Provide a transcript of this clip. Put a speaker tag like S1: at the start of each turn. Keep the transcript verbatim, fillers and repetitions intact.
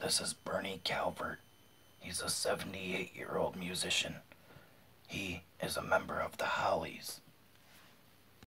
S1: This is Bernie Calvert. He's a seventy-eight year old musician. He is a member of the Hollies.